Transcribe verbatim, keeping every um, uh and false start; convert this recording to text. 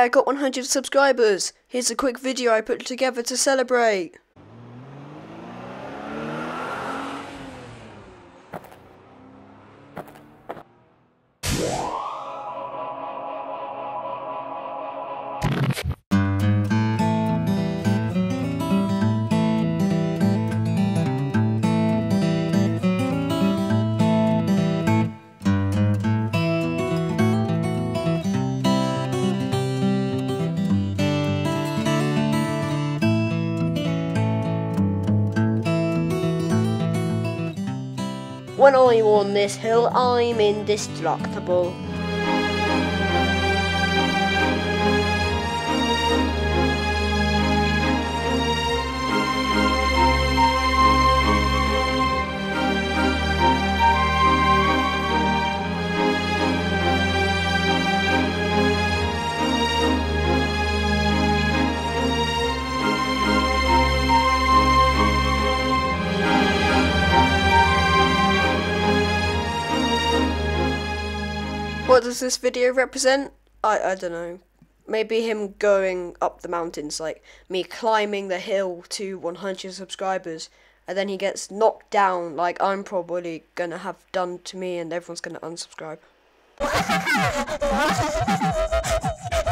Yeah, I got one hundred subscribers. Here's a quick video I put together to celebrate. When I'm on this hill, I'm indestructible. What does this video represent? I, I don't know. Maybe him going up the mountains, like me climbing the hill to one hundred subscribers, and then he gets knocked down like I'm probably gonna have done to me, and everyone's gonna unsubscribe.